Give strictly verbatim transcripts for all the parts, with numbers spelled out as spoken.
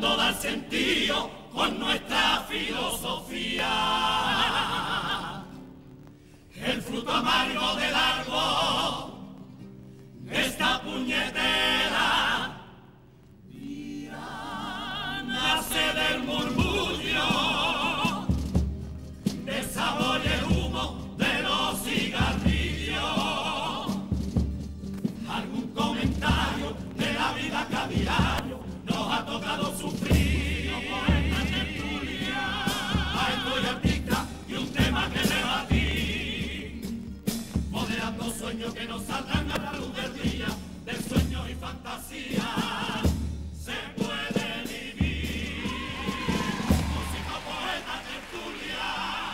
buscando dar sentido con nuestra filosofía. El fruto amargo del árbol, esta puñetera vida nace del murmullo, del sabor y el humo de los cigarrillos. Algún comentario de la vida que a diario nos ha tocado sufrir. No poeta tertulia, maestro y artista y un tema que debatir, moderando sueños que nos salgan a la luz del día, del sueño y fantasía se puede vivir. Músico, poeta, tertulia.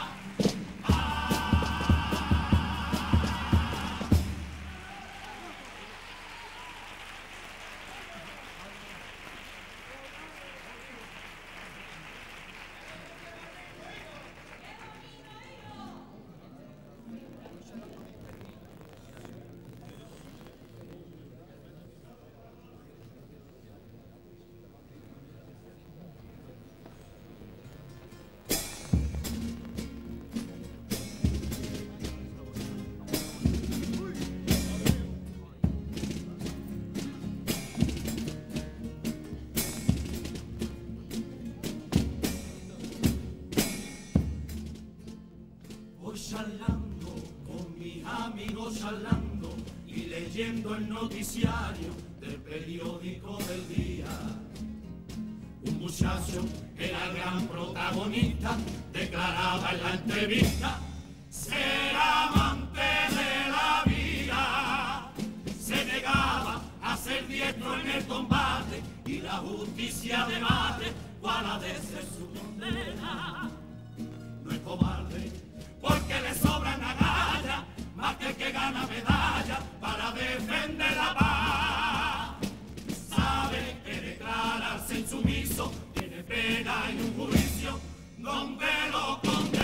Charlando con mis amigos, charlando y leyendo el noticiario del periódico del día. Un muchacho que era el gran protagonista declaraba en la entrevista ser amante de la vida. Se negaba a ser diestro en el combate y la justicia debate cuál ha de ser su condena. No es cobarde porque le sobran agallas, más que el que gana medalla para defender la paz. Sabe que declararse insumiso tiene pena y un juicio donde lo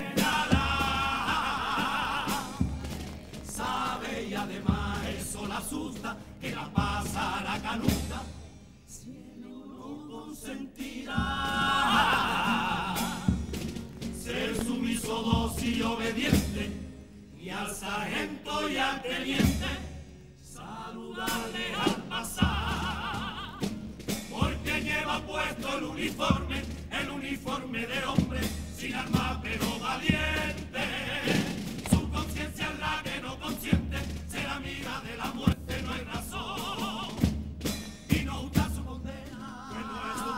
condenará. Sabe y además eso la asusta, que la pasará canuta si él no consentirá. Ser sumiso, dócil y obediente, ni al sargento y al teniente saludarle al pasar, porque lleva puesto el uniforme, el uniforme de hombre, sin armas pero valiente. Su conciencia es la que no consiente ser amiga de la muerte, no hay razón, y no usar su condena, que no es su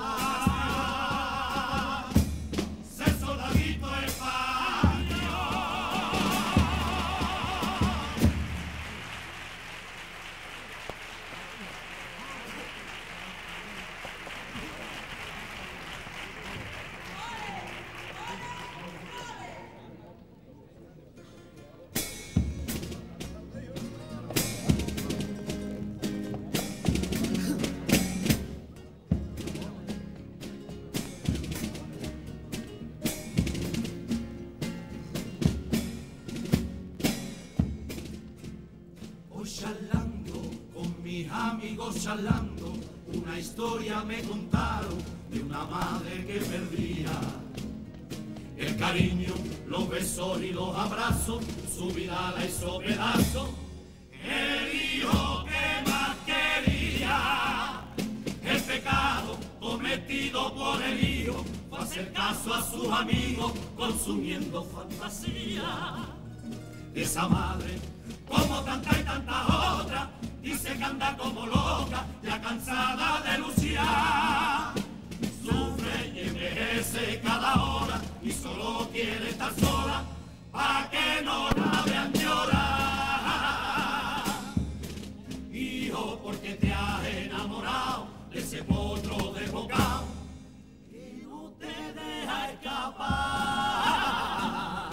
charlando con mis amigos, charlando, una historia me contaron de una madre que perdía el cariño, los besos y los abrazos, su vida la hizo pedazo. El hijo que más quería, el pecado cometido por el hijo fue hacer caso a sus amigos consumiendo fantasía. Esa madre, como tantas y tantas otras, dice que anda como loca, ya cansada de luchar. Sufre y envejece cada hora y solo quiere estar sola pa' que no la vean llorar. Hijo, porque te has enamorado de ese potro desbocado que no te deja escapar.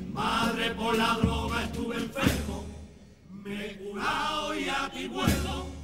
Madre, por la droga estuve enfermo, me he curado y aquí vuelvo.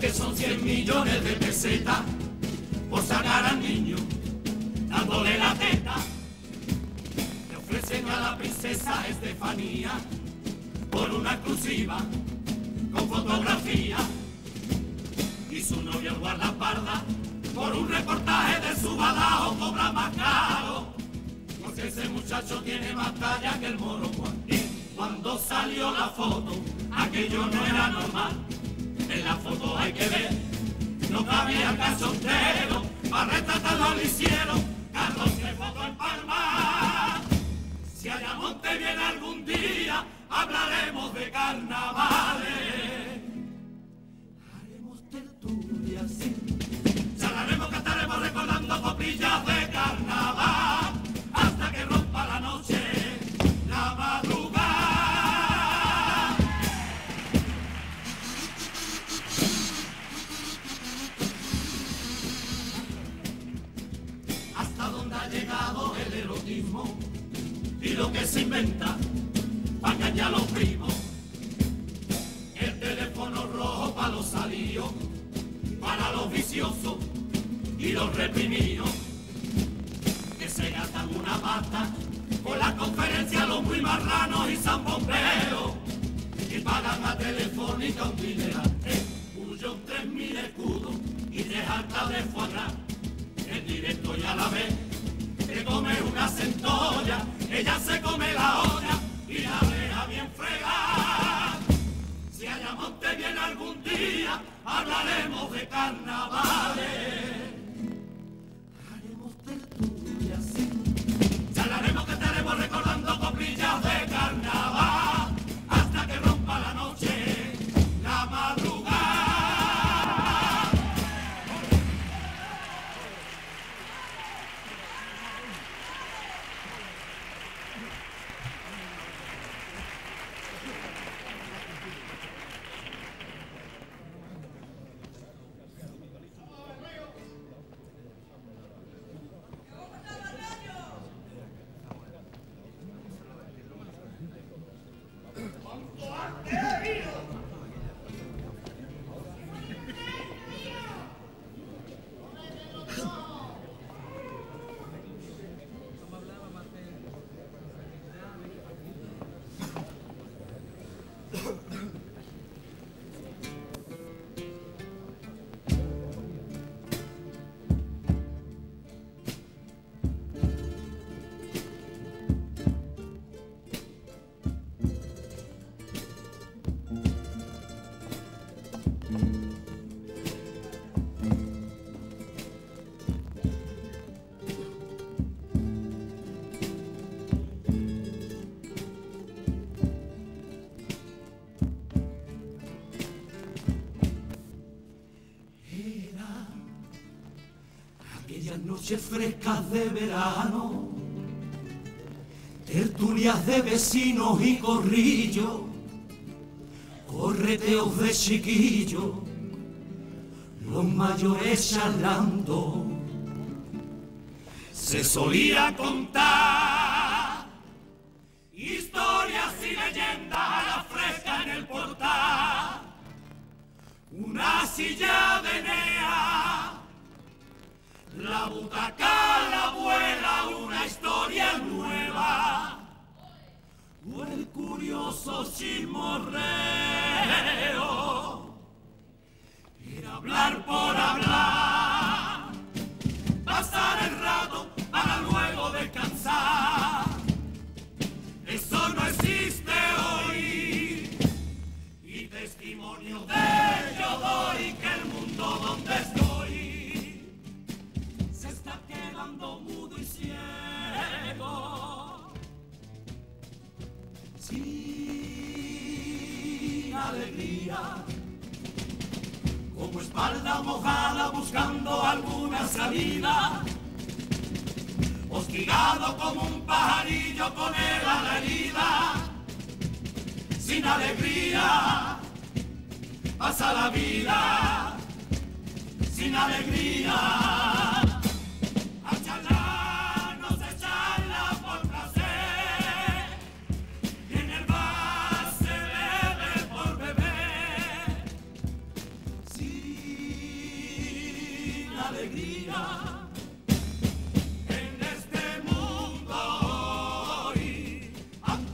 que son cien millones de pesetas por sacar al niño dándole la teta. Le ofrecen a la princesa Estefanía por una exclusiva con fotografía, y su novio el guardaespaldas por un reportaje de su badajo cobra más caro, porque ese muchacho tiene más talla que el moro Juan. Y cuando salió la foto, aquello no era normal. En la foto hay que ver, no cabía cachondero, para retratarlo lo hicieron Carlos de Foto en Palma. Si Ayamonte viene algún día, hablaremos de carnavales. Haremos tertulias, sí. Charlaremos, cantaremos recordando coprillas de carnaval, hasta que rompa la noche, la madrugada. Hasta dónde ha llegado el erotismo y lo que se inventa para engañar a los primos. El teléfono rojo para los salidos, para los viciosos y los reprimidos, que se gastan una pasta con la conferencia los muy marranos y zambomberos, y pagan a Telefónica un dineral, eh, huyo tres mil escudos y tres altas de foie gras, en directo y a la vez te come una centolla, ella se come la olla y la deja bien fregada. Si Ayamonte viene algún día, hablaremos de carnavales. Haremos tertulias, sí. Charlaremos, cantaremos recordando coprillas de carnaval, hasta que rompa la noche, la madrugada. Noches frescas de verano, tertulias de vecinos y corrillos, correteos de chiquillos, los mayores charlando. Se solía contar historias y leyendas a la fresca en el portal, una silla de enea, la butaca, la abuela, una historia nueva, o el curioso chismorreo. Era hablar por hablar, pasar el rato para luego descansar. Eso no existe hoy, y testimonio de ello doy, que el mundo donde estoy mudo y ciego, sin alegría, como espalda mojada buscando alguna salida, hostigado como un pajarillo con él a la herida, sin alegría, pasa la vida, sin alegría. Sí.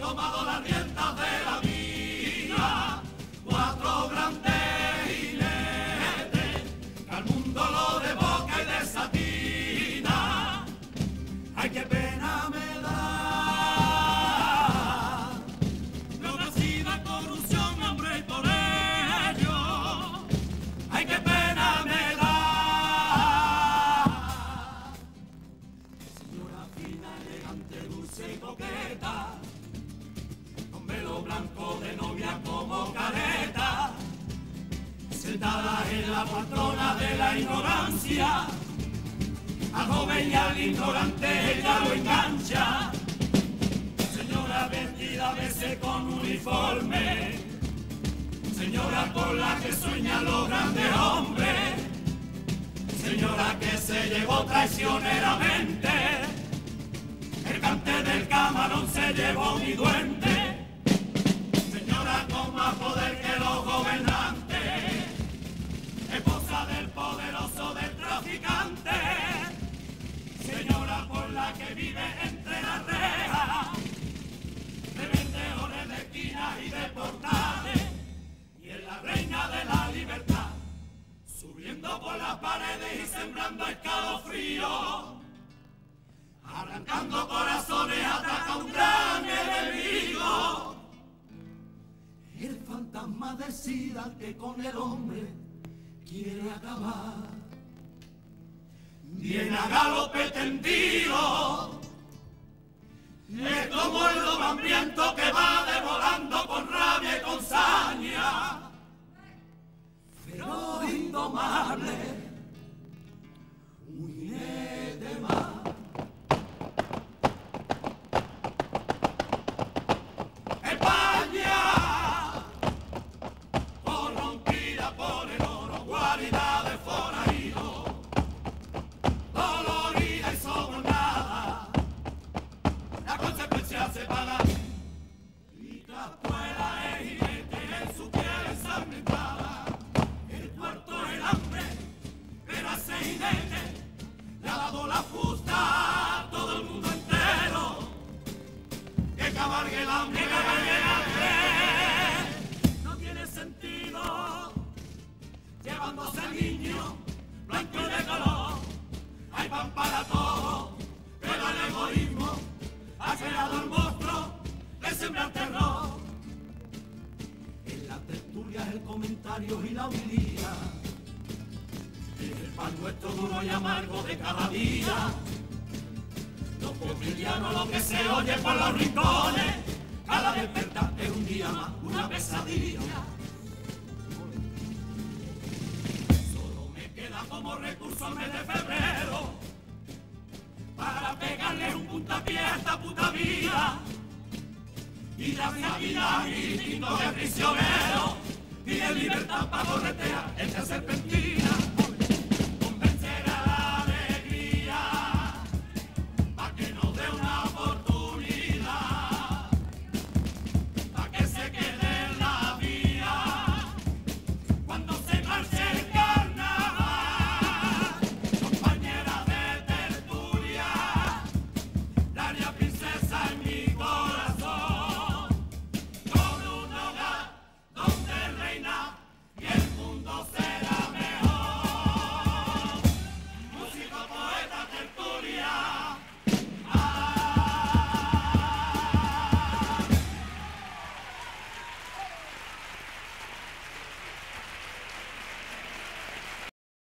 tomado las riendas de la vida, cuatro grandes jinetes, que al mundo lo de boca y desatina. Ay, qué pena me da, no nacida corrupción, hambre y por ello. Ay, qué pena me da. Señora fina, elegante, dulce y coqueta, con velo blanco de novia como careta, sentada en la poltrona de la ignorancia, al joven y al ignorante ella lo engancha. Señora vestida a veces con uniforme, señora con la que sueñan los grandes hombres, señora que se llevó traicioneramente el cante del camarón, se llevó mi duende. Señora con más poder que los gobernantes, esposa del poderoso del traficante, señora por la que vive entre las rejas de vendedores de esquinas y de portales, y es la reina de la libertad, subiendo por las paredes y sembrando escalofríos, arrancando corazones, ataca un gran enemigo. El fantasma del SIDA que con el hombre quiere acabar, viene a galope tendido, es como el lobo hambriento que va devorando con rabia y con saña, pero indomable, un jinete más. España, corrompida por el oro, guarida de forajido, dolorida y sobornada, la consecuencia se paga. Y Cazuela es jinete en su piel ensangrentada, el cuarto el hambre, pero a ese jinete le ha dado la fusta a todo el mundo entero. Que cabalgue el hambre, que cabalgue el hambre, no tiene sentido, llevándose al niño blanco y de color. Hay pan para todos, pero el egoísmo ha creado el monstruo de sembrar terror. En las tertulias el comentario y la humilía, en el pan nuestro duro y amargo de cada día. Lo cotidiano, lo que se oye por los rincones, cada despertar es un día más, una pesadilla. Solo me queda como recurso el mes de febrero para pegarle un puntapié a esta puta vida. Y la vida y instinto de prisionero, pide libertad para corretear esta serpentina.